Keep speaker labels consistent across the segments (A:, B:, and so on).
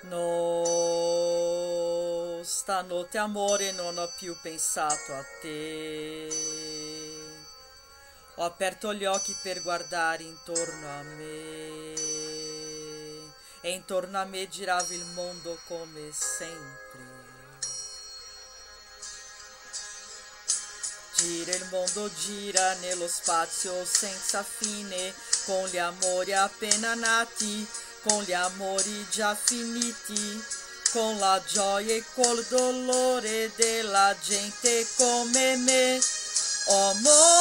A: No, stanotte amore non ho più pensato a te. Ho aperto gli occhi per guardare intorno a me e intorno a me girava il mondo come sempre. Gira il mondo, gira nello spazio senza fine, con gli amori appena nati, con gli amori già finiti, con la gioia e col dolore della gente come me. Oh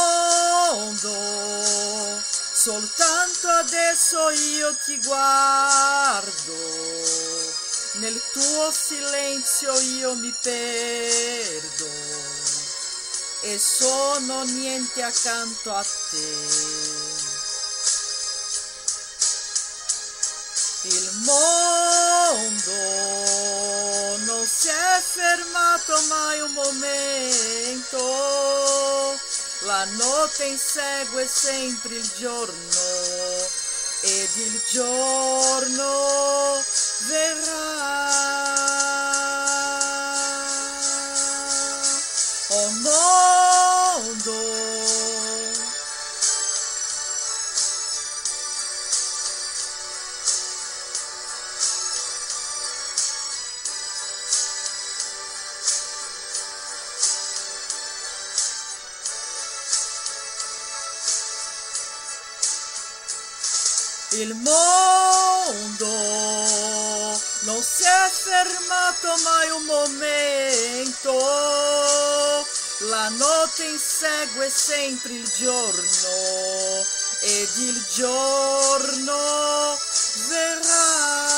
A: mondo, soltanto adesso io ti guardo, nel tuo silenzio io mi perdo e sono niente accanto a te. Il mondo non si è fermato mai un momento, la notte insegue sempre il giorno ed il giorno verrà. Oh mondo, il mondo non si è fermato mai un momento, la notte insegue sempre il giorno ed il giorno verrà.